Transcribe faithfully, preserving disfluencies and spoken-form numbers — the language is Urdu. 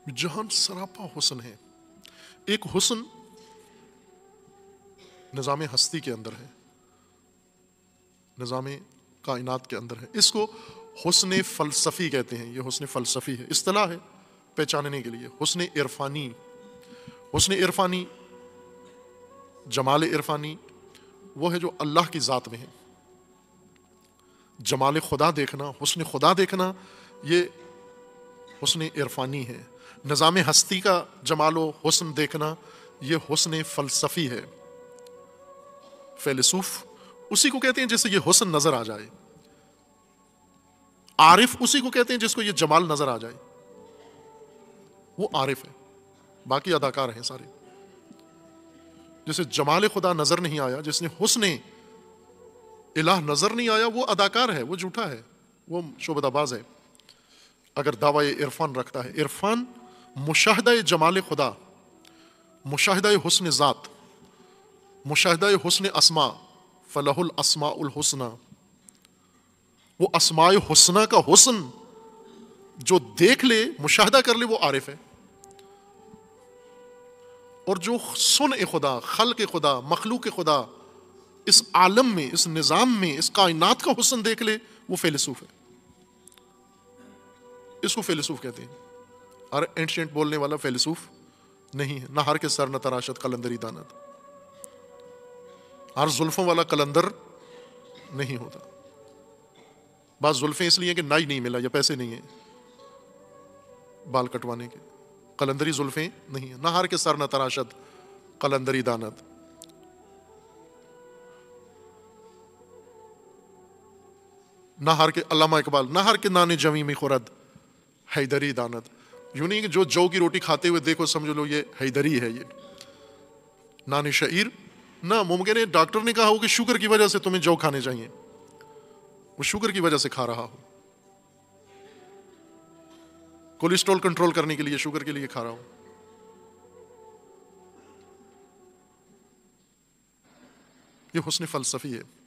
جہاں سراپا حسن ہے. ایک حسن نظام ہستی کے اندر ہے, نظام کائنات کے اندر ہے. اس کو حسن فلسفی کہتے ہیں. یہ حسن فلسفی ہے, اصطلاح ہے پہچاننے کے لیے. حسن عرفانی, حسن عرفانی, جمال عرفانی وہ ہے جو اللہ کی ذات میں ہے. جمال خدا دیکھنا, حسن خدا دیکھنا, یہ حسن عرفانی ہے. نظام ہستی کا جمال و حسن دیکھنا یہ حسن فلسفی ہے. فیلسوف اسی کو کہتے ہیں جسے یہ حسن نظر آ جائے. عارف اسی کو کہتے ہیں جس کو یہ جمال نظر آ جائے, وہ عارف ہے. باقی اداکار ہیں سارے. جسے جمال خدا نظر نہیں آیا, جس نے حسن الہ نظر نہیں آیا, وہ اداکار ہے, وہ جھوٹا ہے, وہ شعبدہ باز ہے اگر دعوی عرفان رکھتا ہے. عرفان مشاہدہ جمال خدا, مشاہدہ حسن ذات, مشاہدہ حسن اسماء, فلہ الاسماء الحسنى. وہ اسماء حسنہ کا حسن جو دیکھ لے, مشاہدہ کر لے, وہ عارف ہے. اور جو صنع خدا, خلق خدا, مخلوق خدا, اس عالم میں, اس نظام میں, اس کائنات کا حسن دیکھ لے, وہ فیلسوف ہے. اس کو فیلسوف کہتے ہیں. ہر اینشینٹ بولنے والا فیلسوف نہیں ہے. نہ ہر کے سر نہ تراشت قلندری دانت. ہر زلفوں والا قلندر نہیں ہوتا. بعض زلفیں اس لیے کہ نائی نہیں ملا یا پیسے نہیں ہیں بال کٹوانے کے. قلندری زلفیں نہیں ہیں. نہ ہر کے سر نہ تراشت قلندری دانت. نہ ہر کے, علامہ اقبال, نہ ہر کے نان جمی میں خورد حیدری دانت. یوں نہیں کہ جو جو کی روٹی کھاتے ہوئے دیکھو سمجھ لو یہ حیدری ہے. یہ نان شعیر نہ. ممکن ہے ڈاکٹر نے کہا ہو کہ شوگر کی وجہ سے تمہیں جو کھانے چاہیے, وہ شوگر کی وجہ سے کھا رہا ہو, کولیسٹرول کنٹرول کرنے کے لیے شوگر کے لیے کھا رہا ہو. یہ حسن فلسفی ہے.